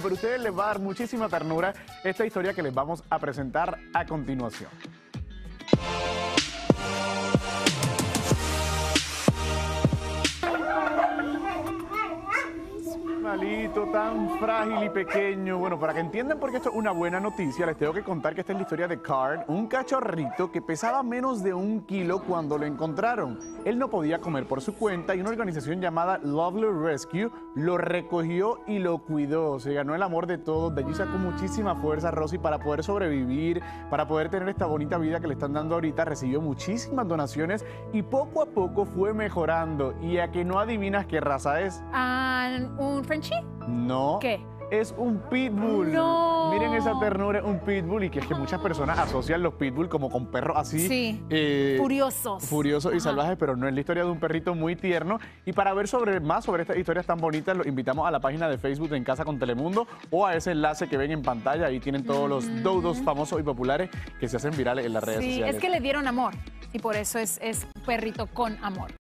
pero a ustedes les va a dar muchísima ternura esta historia que les vamos a presentar a continuación. Malito, tan frágil y pequeño. Bueno, para que entiendan por qué esto es una buena noticia, les tengo que contar que esta es la historia de Card, un cachorrito que pesaba menos de 1 kilo cuando lo encontraron. Él no podía comer por su cuenta y una organización llamada Lovely Rescue lo recogió y lo cuidó. Se ganó el amor de todos. De allí sacó muchísima fuerza Rosy para poder sobrevivir, para poder tener esta bonita vida que le están dando ahorita. Recibió muchísimas donaciones y poco a poco fue mejorando. ¿Y a que no adivinas qué raza es? ¿Un Frenchie? No. ¿Qué? Es un pitbull. No. Miren esa ternura, un pitbull. Y que es que muchas personas asocian los pitbull como con perros así. Sí. Furiosos. Furiosos y salvajes, pero no es la historia de un perrito muy tierno. Y para ver más sobre estas historias tan bonitas, los invitamos a la página de Facebook de En Casa con Telemundo o a ese enlace que ven en pantalla. Ahí tienen todos los dodos famosos y populares que se hacen virales en las redes sociales. Es que le dieron amor y por eso es perrito con amor.